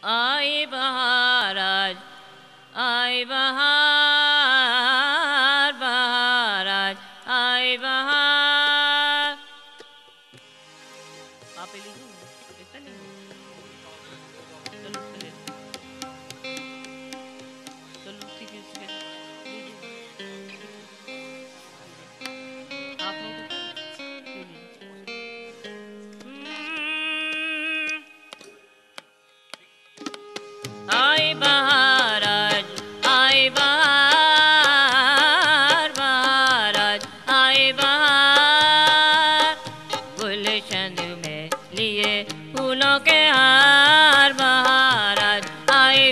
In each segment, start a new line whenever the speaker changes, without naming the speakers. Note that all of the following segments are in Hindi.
आई बहार आज, आई बहार, बहार आज, आई बहार। आप ले लीजिए, इसका नहीं चलो उसका ले लो। चलो सीधे उसके आप लोग ले लीजिए। आई बहार आज, आई बहार, बहार आज, आई बहार। गुलशन में लिए फूलों के हार, बहार आज, आई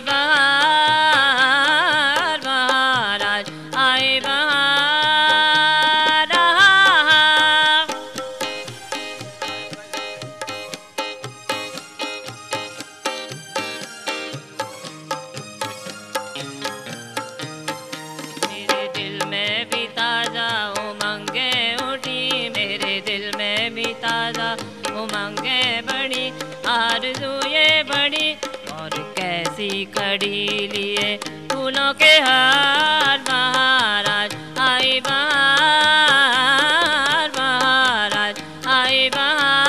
बहार, बहार आज, आई बहार। मेरे दिल में भी ताजा उमंगे उठी, मेरे दिल में भी ताजा उमंगे बड़ी, आरज़ूए बड़ी और कैसी खड़ी लिए फूलों के हार, बहार आज, आई बहार, बहार आज, आई बहार।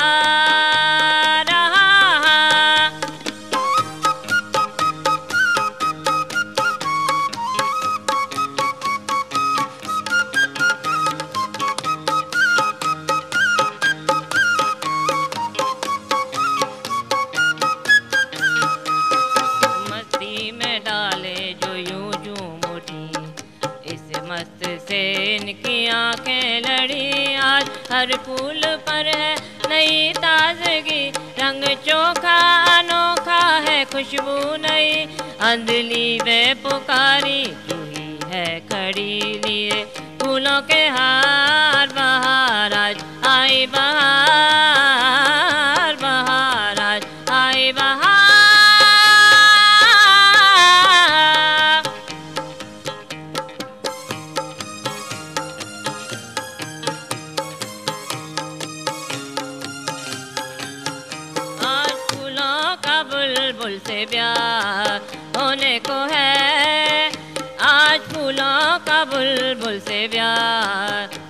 मस्ती में डाले जो यूं जूं उठी, इस मस्त से इनकी आंखें लड़ी। आज हर फूल पर है नई ताजगी, रंग चोखा अनोखा है खुशबू नई। अंधली वे पुकारी जूही है खड़ी लिए फूलों के हार, बहार आज, आई बहार, बहार आज, आई बहार। आज फूलों का बुलबुल से प्यार होने को है, आज फूलों का बुलबुल से प्यार